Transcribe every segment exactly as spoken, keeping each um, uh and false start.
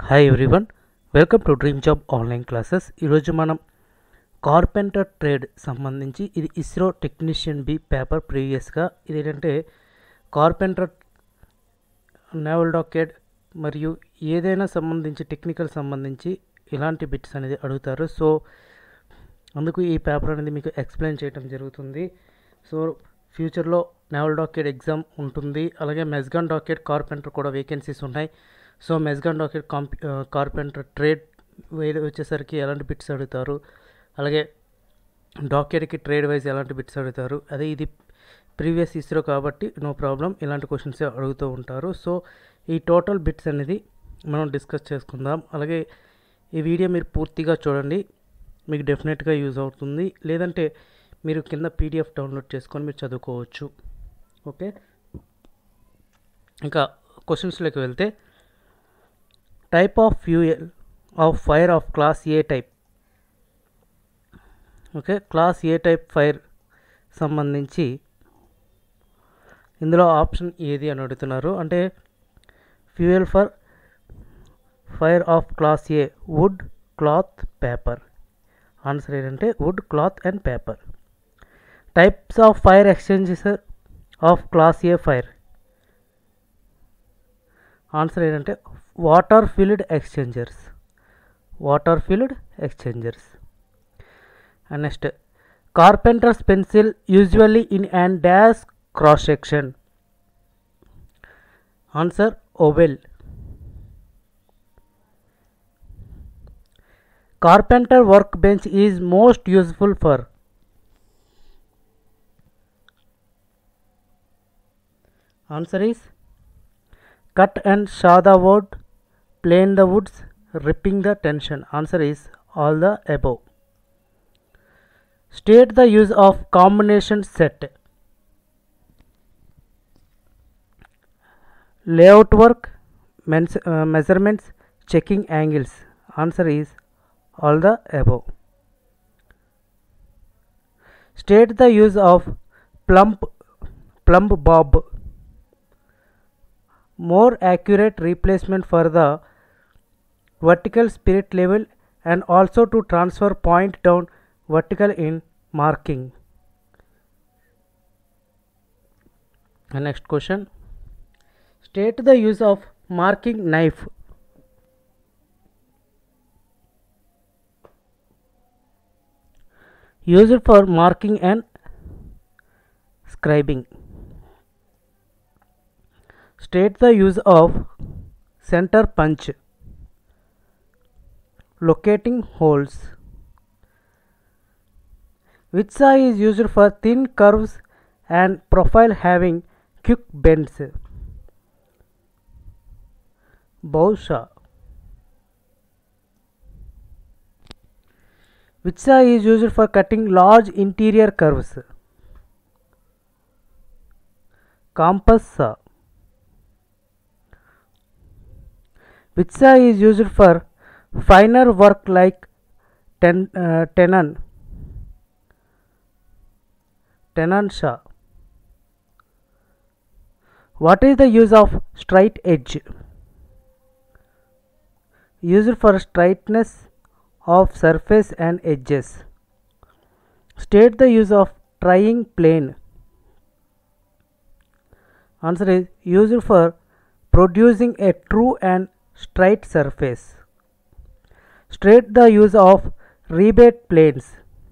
Hi everyone, welcome to dream job online classes. ఈరోజు మనం carpenter trade సంబంధించి ఇది ఇస్రో టెక్నీషియన్ బి పేపర్ ప్రీవియస్గా ఇది ఏంటంటే కార్పెంటర్ నేవల్ డాకెట్ మరియు ఏదైనా సంబంధించి టెక్నికల్ సంబంధించి ఇలాంటి బిట్స్ అనేది అడుగుతారు. సో అందుకు ఈ పేపర్ అనేది మీకు ఎక్స్ప్లెయిన్ చేయడం జరుగుతుంది. సో ఫ్యూచర్లో నేవల్ డాకెట్ ఎగ్జామ్ ఉంటుంది, అలాగే మెస్గాన్ డాకెట్ కార్పెంటర్ కూడా వేకెన్సీస్ ఉన్నాయి. సో మెస్గాన్ డాకెట్ కాంపి కార్పెంటర్ ట్రేడ్ వైజ్ వచ్చేసరికి ఎలాంటి బిట్స్ అడుగుతారు, అలాగే డాకెట్కి ట్రేడ్ వైజ్ ఎలాంటి బిట్స్ అడుగుతారు. అదే ఇది ప్రీవియస్ ఇస్రో కాబట్టి నో ప్రాబ్లం, ఇలాంటి క్వశ్చన్స్ అడుగుతూ ఉంటారు. సో ఈ టోటల్ బిట్స్ అనేది మనం డిస్కస్ చేసుకుందాం. అలాగే ఈ వీడియో మీరు పూర్తిగా చూడండి, మీకు డెఫినెట్గా యూజ్ అవుతుంది. లేదంటే మీరు కింద పీడిఎఫ్ డౌన్లోడ్ చేసుకొని మీరు చదువుకోవచ్చు. ఓకే, ఇంకా క్వశ్చన్స్లోకి వెళ్తే type of fuel of fire of class A type. Okay, class A type fire సంబంధించి ఇందులో ఆప్షన్ ఏది అని అడుగుతున్నారు. అంటే fuel for fire of class A wood, cloth, paper. Answer ఏంటంటే wood, cloth and paper. Types of fire extinguishers of class A fire. Answer ఏంటంటే water filled extinguishers, water filled extinguishers. And next carpenters pencil usually in and dash cross section. Answer oval. Carpenter workbench is most useful for. Answer is cut and saw the wood, plane the woods, ripping the tension. Answer is all the above. State the use of combination set. Layout work, uh, measurements, checking angles. Answer is all the above. State the use of plumb plumb bob. More accurate replacement for the vertical spirit level and also to transfer point down vertical in marking. And next question. State the use of marking knife. Used for marking and scribing. State the use of center punch. Locating holes. Which saw is used for thin curves and profile having quick bends. Bow saw. Which saw is used for cutting large interior curves. Compass saw. Which saw is used for finer work like ten, uh, tenon. Tenon saw. What is the use of straight edge? Used for straightness of surface and edges. State the use of trying plane. Answer is used for producing a true and straight surface. State the use of rebate planes.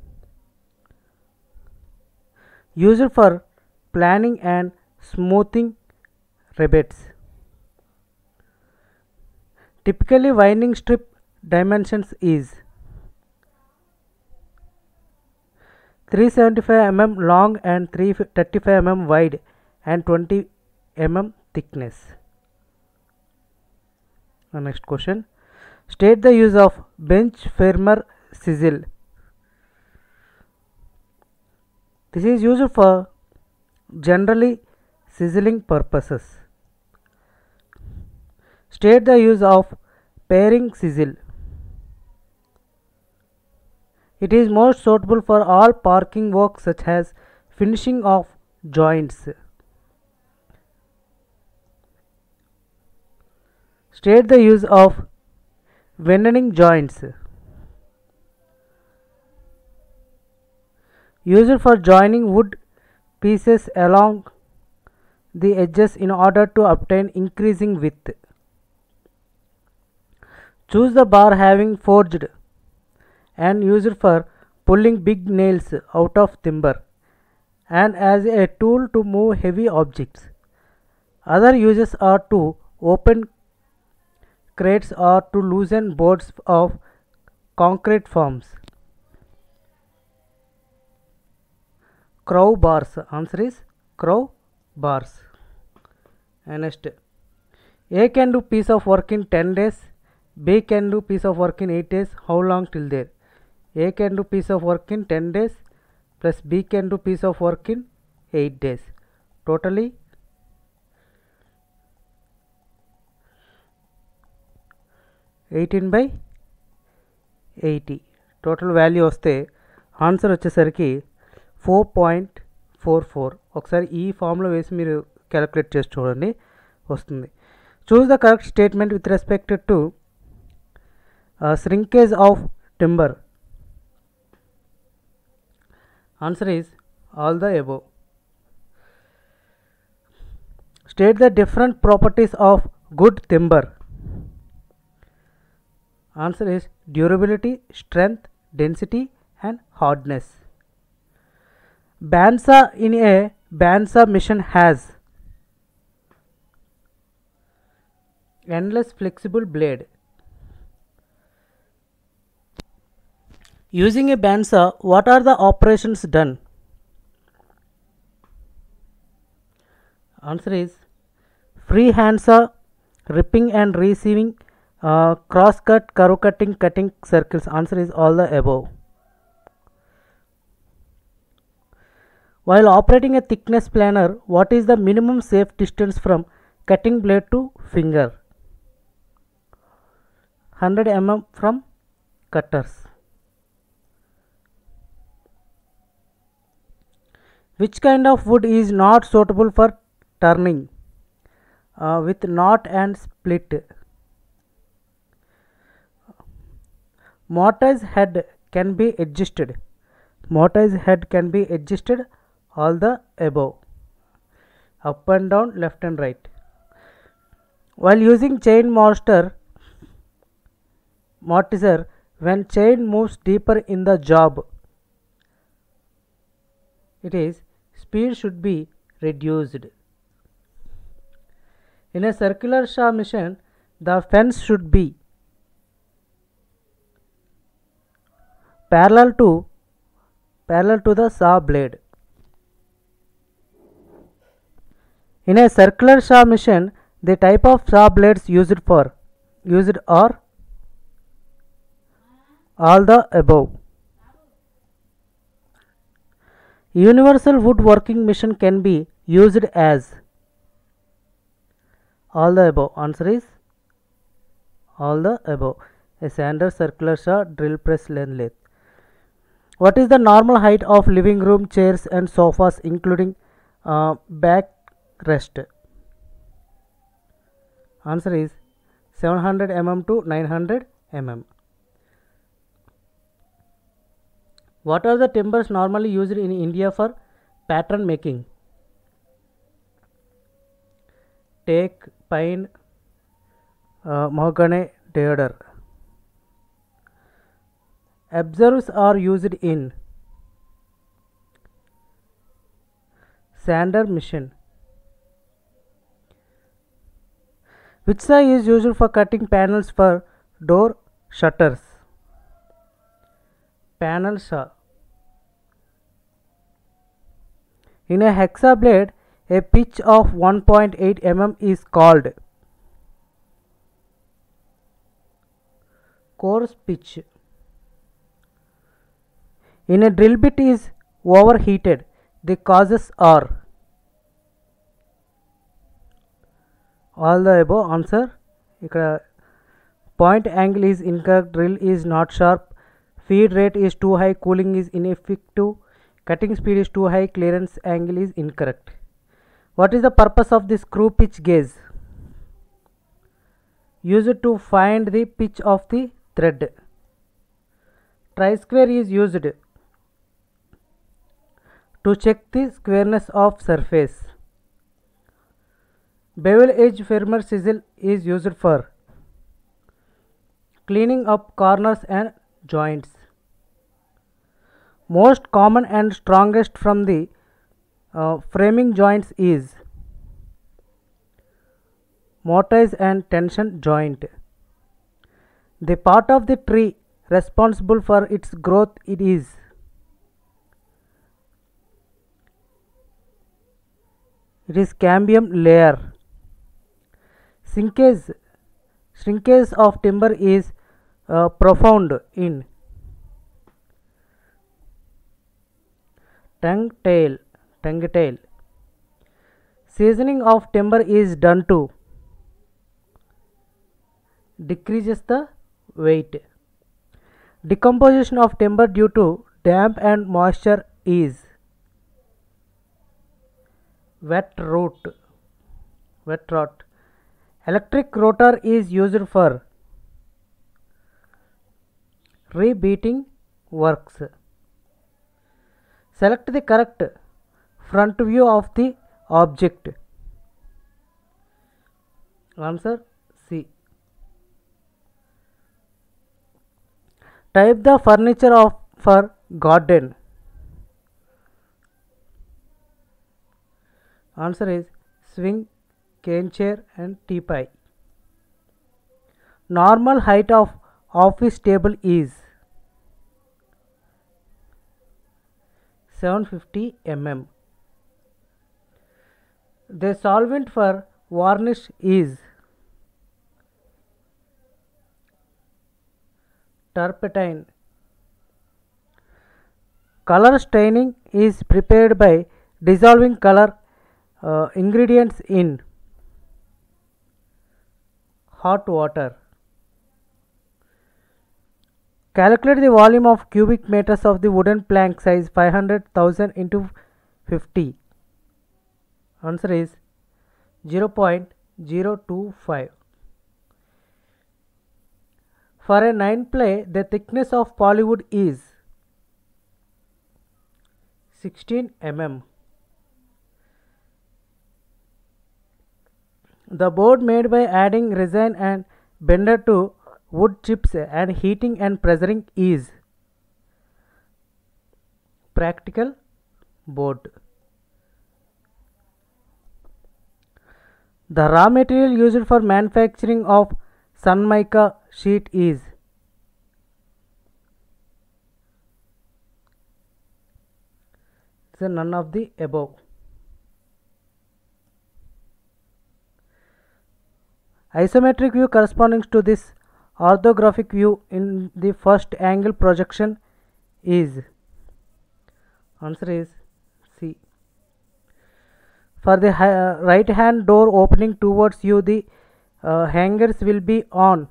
Used for planning and smoothing rebates. Typically winding strip dimensions is three seventy-five millimeters long and three thirty-five millimeters wide and twenty millimeters thickness. The next question. State the use of bench firmer chisel. This is used for generally sizzling purposes. State the use of pairing chisel. It is most suitable for all parking work such as finishing of joints. State the use of widening joints. Used for joining wood pieces along the edges in order to obtain increasing width. Choose the bar having forged and used for pulling big nails out of timber and as a tool to move heavy objects. Other uses are to open crates or to loosen boards of concrete forms. Crow bars. Answer is crow bars. And next, A can do piece of work in ten days. B can do piece of work in eight days. How long till there? A can do piece of work in ten days plus B can do piece of work in eight days. Totally eighteen by eighty. Total value వస్తే answer వచ్చేసరికి four point four four. ఒకసారి ఈ formula వేసి మీరు calculate చేసి చూడండి, వస్తుంది. Choose the correct statement with respect to shrinkage of timber. Answer is all the above. State the different properties of good timber. Answer is durability, strength, density and hardness. Bandsaw in a bandsaw machine has endless flexible blade. Using a bandsaw, what are the operations done? Answer is free handsaw, ripping and receiving, uh, cross cut, curve cutting, cutting circles. Answer is all the above. While operating a thickness planer, what is the minimum safe distance from cutting blade to finger? one hundred millimeters from cutters. Which kind of wood is not suitable for turning uh, with knot and split? Mortise head can be adjusted. Mortise head can be adjusted. All the above. Up and down, left and right. While using chain mortar, mortiser, when chain moves deeper in the job, it is speed should be reduced. In a circular saw machine, the fence should be parallel to parallel to the saw blade. In a circular saw machine, the type of saw blades used for used are all the above. Universal woodworking machine can be used as all the above. Answer is all the above. A sander, circular saw, drill press, lathe. What is the normal height of living room chairs and sofas including uh, backrest? Answer is seven hundred millimeters to nine hundred millimeters. What are the timbers normally used in India for pattern making? Teak, pine, uh, mahogany, deodar. Observes are used in sander machine. Which saw is used for cutting panels for door shutters? Panel saw. In a hacksaw blade, a pitch of one point eight millimeters is called coarse pitch. In a drill bit is overheated, the causes are all the above. Answer ikkada point angle is incorrect, drill is not sharp, feed rate is too high, cooling is ineffective, cutting speed is too high, clearance angle is incorrect. What is the purpose of the screw pitch gauge? used to find the pitch of the thread. Tri-square is used to check the squareness of surface. Bevel edge firmer chisel is used for cleaning up corners and joints. Most common and strongest from the uh, framing joints is mortise and tension joint. The part of the tree responsible for its growth it is it is cambium layer. Shrinkage shrinkage of timber is uh, profound in tongue tail tongue tail. Seasoning of timber is done to decreases the weight. Decomposition of timber due to damp and moisture is wet root wet rot. Electric rotor is used for rebeating works. Select the correct front view of the object. Answer C. Type the furniture of for garden. Answer is swing, cane chair and teepie. Normal height of office table is seven hundred fifty millimeters. The solvent for varnish is turpentine. Color staining is prepared by dissolving color uh, ingredients in hot water. Calculate the volume of cubic meters of the wooden plank size five hundred thousand into fifty. Answer is zero point zero two five. For a nine ply, the thickness of polywood is sixteen millimeters. The board made by adding resin and binder to wood chips and heating and pressuring is practical board. The raw material used for manufacturing of sun mica sheet is so none of the above. Isometric view corresponding to this orthographic view in the first angle projection is answer is C. For the uh, right hand door opening towards you, the uh, hangers will be on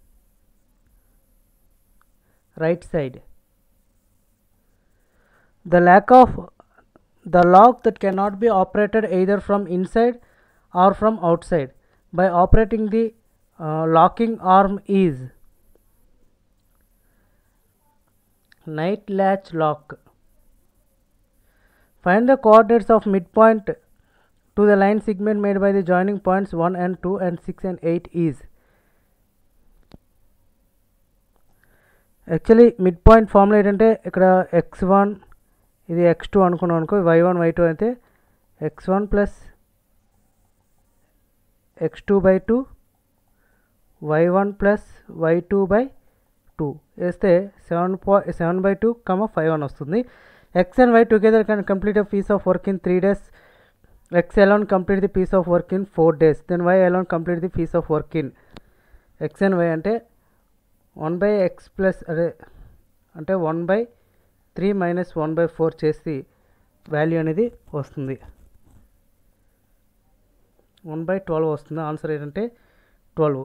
right side. The lack of the lock that cannot be operated either from inside or from outside by operating the uh, locking arm is night latch lock. Find the coordinates of midpoint to the line segment made by the joining points one and two and six and eight is actually midpoint formula ఏంటంటే ఇక్కడ X one ఇది X two అనుకున్నాం అనుకో Y one Y two అయితే X one plus X two by two Y one plus Y two by two వేస్తే seven point seven by two comma five one వస్తుంది. X and Y together can complete a piece of work in three days. X alone complete the piece of work in four days. Then Y alone complete the piece of work in X and Y అంటే one by X plus అదే అంటే one by three minus one by four చేసి value అనేది వస్తుంది. One by twelve వస్తుంది. Answer ఏంటంటే twelve.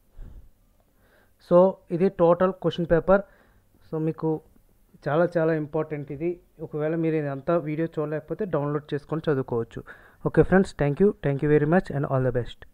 So ఇది total question paper. So మీకు చాలా చాలా ఇంపార్టెంట్ ఇది. ఒకవేళ మీరు ఇదంతా వీడియో చూడలేకపోతే డౌన్లోడ్ చేసుకొని చదువుకోవచ్చు. Okay friends, thank you thank you very much and all the best.